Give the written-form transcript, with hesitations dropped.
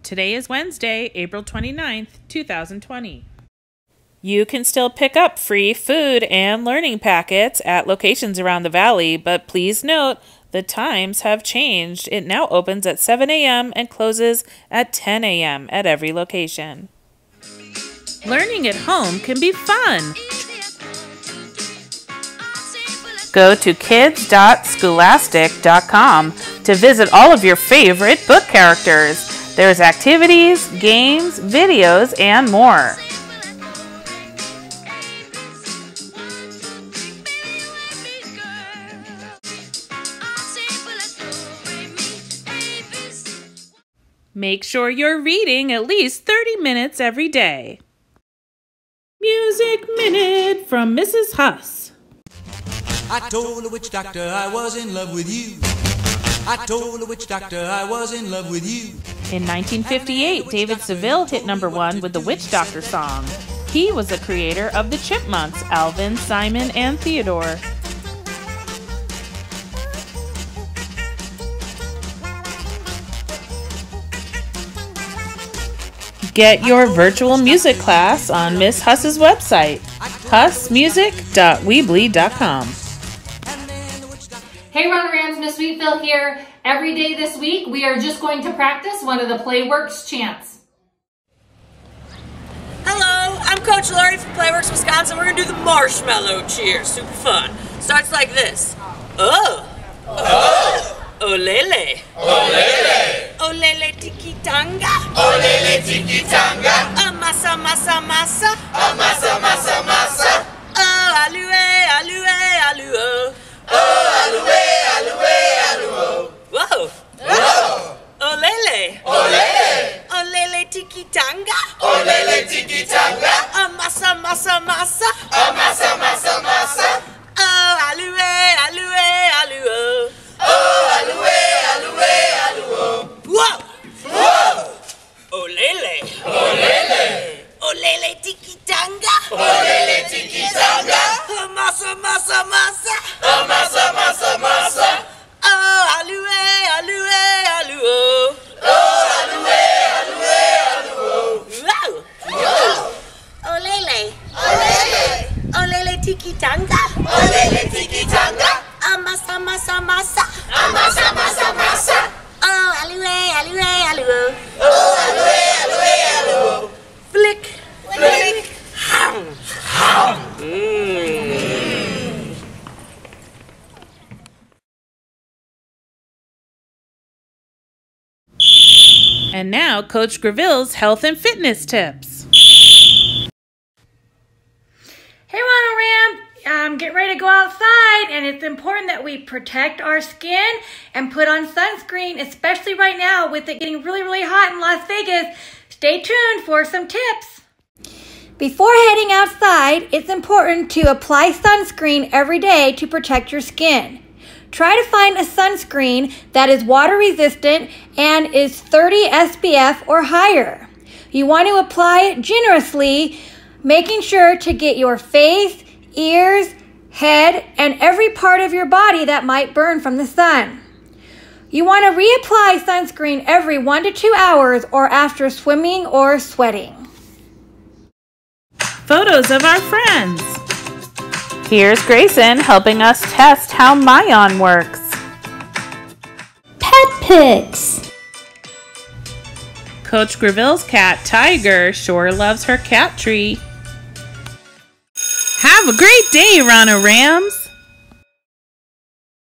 Today is Wednesday, April 29th, 2020. You can still pick up free food and learning packets at locations around the valley, but please note the times have changed. It now opens at 7 a.m. and closes at 10 a.m. at every location. Learning at home can be fun. Go to kids.scholastic.com to visit all of your favorite book characters. There's activities, games, videos, and more. Make sure you're reading at least 30 minutes every day. Music Minute from Mrs. Huss. I told the witch doctor I was in love with you. I told the witch doctor I was in love with you. In 1958, David Seville hit #1 with the Witch Doctor song. He was the creator of the Chipmunks, Alvin, Simon, and Theodore. Get your virtual music class on Miss Huss's website, hussmusic.weebly.com. Hey Runarams, Miss Wheatville here. Every day this week we are just going to practice one of the Playworks chants. Hello, I'm Coach Lori from Playworks, Wisconsin. We're going to do the Marshmallow cheer. Super fun. Starts like this. Oh. Oh. Olele. Olele. Olele tiki tanga. Olele tiki tanga. Amasa masa masa. Amasa masa masa. Oh, alue, alue, aluo. Oh, alue, alue, aluo. Whoa. Whoa. Olele. Olele. Olele tiki tanga. Olele tiki tanga. Amasa masa masa. Amasa masa masa. Oh, alue, alue, aluo. Oh, alue, alue, aluo. Whoa. Whoa. Olele. Olele. Olele tiki tanga. Olele tiki tanga. Masa masa masa. Amasa masa masa. Oh, alue, alue, aluo. Oh, alue, alue, aluo. Wow. Whoa. Olele. Olele. Olele tiki tanga. Olele tiki tanga. Masa masa masa. Amasa masa masa. Oh, alue, alue, aluo. Oh, alue, alue, aluo. Flick. Flick. Ham. Ham. And now, Coach Graville's health and fitness tips. Hey Ram, get ready to go outside, and it's important that we protect our skin and put on sunscreen, especially right now with it getting really, really hot in Las Vegas. Stay tuned for some tips. Before heading outside, it's important to apply sunscreen every day to protect your skin. Try to find a sunscreen that is water resistant and is 30 SPF or higher. You want to apply it generously, making sure to get your face, ears, head, and every part of your body that might burn from the sun. You want to reapply sunscreen every 1 to 2 hours or after swimming or sweating. Photos of our friends. Here's Grayson helping us test how Mayan works. Pet pics. Coach Graville's cat, Tiger, sure loves her cat tree. Have a great day, Runarams!